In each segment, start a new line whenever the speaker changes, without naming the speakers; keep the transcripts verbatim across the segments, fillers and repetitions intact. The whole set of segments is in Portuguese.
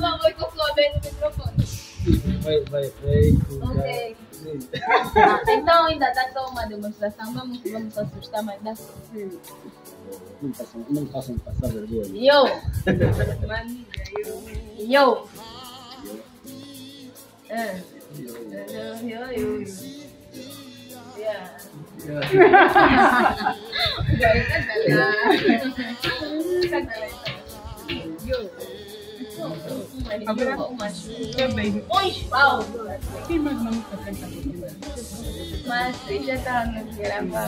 Não, vai com sua vez no microfone.
Vai, vai feito.
Ok. Ah, então ainda dá só uma demonstração, mesmo que vamos assustar, mas dá só.
Não façam, não façam passar vergonha.
Yo! Yo! É. Yo, yo, yo. Yeah. Yo.
Agora
umas
é bem.
uns pau.
Quem mais não está cantando?
Mas já está no gravar.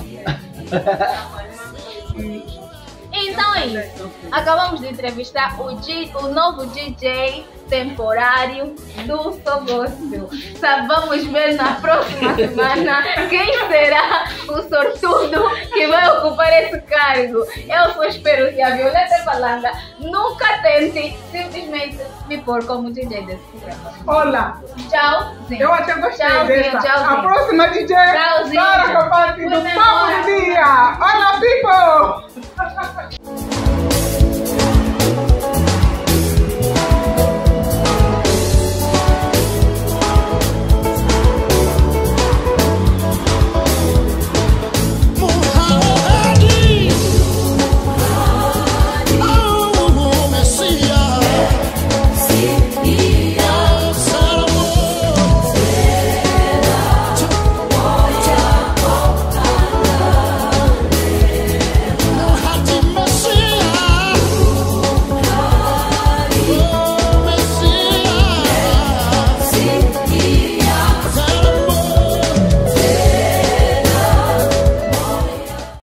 Então é isso. Acabamos de entrevistar o, G, o novo D J temporário do Só Gospel. Vamos ver na próxima semana quem será o sortudo que vai ocupar esse cargo. Eu só espero que a Violeta Palanga nunca tente simplesmente me pôr como D J desse programa.
Olá!
Tchau!
Eu até gostei
Tchauzinho,
dessa.
tchauzinho.
A próxima D J
Tchauzinho.
Sara Capati do
Foi
Papo
embora.
do Dia. Olá, people!